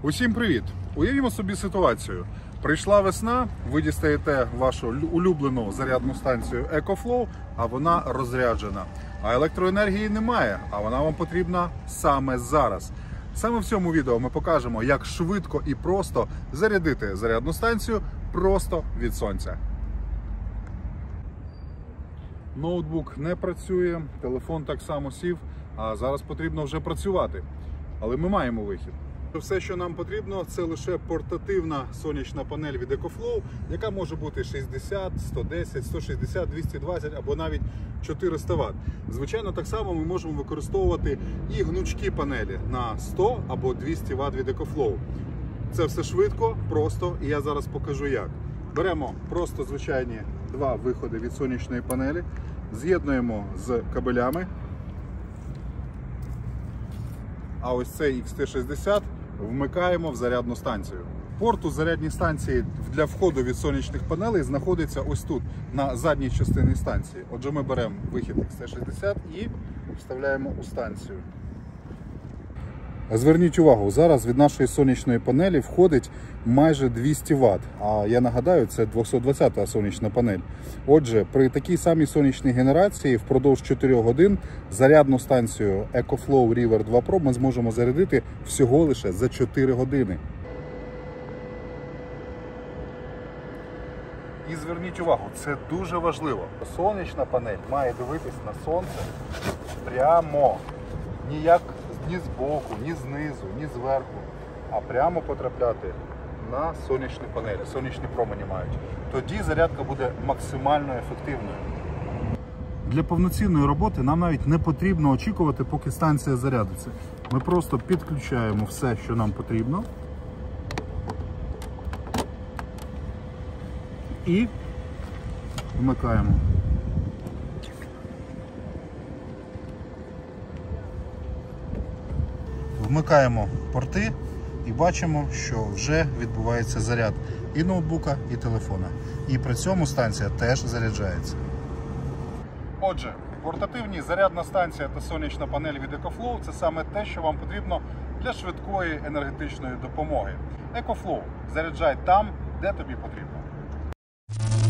Усім привіт! Уявімо собі ситуацію. Прийшла весна, ви дістаєте вашу улюблену зарядну станцію EcoFlow, а вона розряджена. А електроенергії немає, а вона вам потрібна саме зараз. Саме в цьому відео ми покажемо, як швидко і просто зарядити зарядну станцію просто від сонця. Ноутбук не працює, телефон так само сів, а зараз потрібно вже працювати. Але ми маємо вихід. Все, що нам потрібно, це лише портативна сонячна панель від EcoFlow, яка може бути 60, 110, 160, 220 або навіть 400 Вт. Звичайно, так само ми можемо використовувати і гнучкі панелі на 100 або 200 Вт від EcoFlow. Це все швидко, просто, і я зараз покажу як. Беремо просто звичайні два виходи від сонячної панелі, з'єднуємо з кабелями. А ось цей XT60 вмикаємо в зарядну станцію. Порт у зарядній станції для входу від сонячних панелей знаходиться ось тут, на задній частині станції. Отже, ми беремо вихід XT60 і вставляємо у станцію. Зверніть увагу, зараз від нашої сонячної панелі входить майже 200 Вт, а я нагадаю, це 220-та сонячна панель. Отже, при такій самій сонячній генерації впродовж 4 годин зарядну станцію EcoFlow River 2 Pro ми зможемо зарядити всього лише за 4 години. І зверніть увагу, це дуже важливо. Сонячна панель має дивитись на сонце прямо, ніяк ні збоку, ні знизу, ні зверху, а прямо потрапляти на сонячні панелі, сонячні промені мають. Тоді зарядка буде максимально ефективною. Для повноцінної роботи нам навіть не потрібно очікувати, поки станція зарядиться. Ми просто підключаємо все, що нам потрібно, і вмикаємо. Вмикаємо порти і бачимо, що вже відбувається заряд і ноутбука, і телефона. І при цьому станція теж заряджається. Отже, портативні зарядна станція та сонячна панель від EcoFlow – це саме те, що вам потрібно для швидкої енергетичної допомоги. EcoFlow – заряджай там, де тобі потрібно.